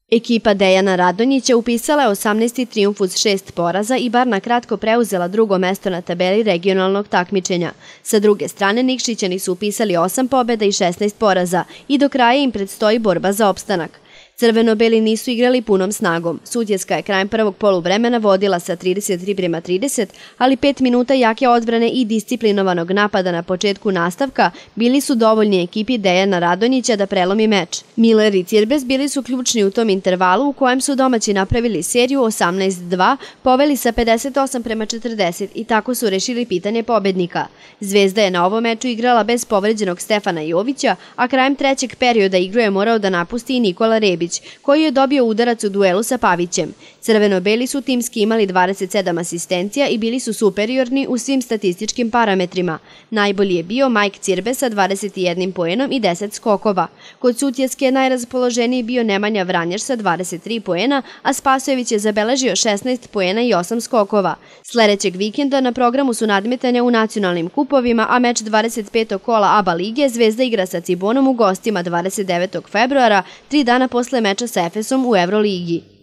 Ekipa Dejana Radonjića upisala je 18. trijumf uz 6 poraza i bar na kratko preuzela drugo mesto na tabeli regionalnog takmičenja. Sa druge strane, Nikšićani su upisali 8 pobjeda i 16 poraza i do kraja im predstoji borba za opstanak. Crveno-beli nisu igrali punom snagom. Sutjeska je krajem prvog poluvremena vodila sa 33:30, ali 5 minuta jake odbrane i disciplinovanog napada na početku nastavka bili su dovoljni ekipi Dejana Radonjića da prelomi meč. Miller i Cirbes bili su ključni u tom intervalu u kojem su domaći napravili seriju 18:2, poveli sa 58:40 i tako su rešili pitanje pobednika. Zvezda je na ovom meču igrala bez povređenog Stefana Jovića, a krajem trećeg perioda igru je morao da napusti i Nikola Rebić, koji je dobio udarac u duelu sa Pavićem. Crveno-beli su timski imali 27 asistencija i bili su superiorni u svim statističkim parametrima. Najbolji je bio Mike Cirbe sa 21 poenom i 10 skokova. Kod Sutjeske je najraspoloženiji bio Nemanja Vranješ sa 23 poena, a Spasojević je zabeležio 16 poena i 8 skokova. Sledećeg vikenda na programu su nadmetanja u nacionalnim kupovima, a meč 25. kola ABA lige Zvezda igra sa Cibonom u gostima 29. februara, 3 dana posle meča sa Efesom u Evroligi.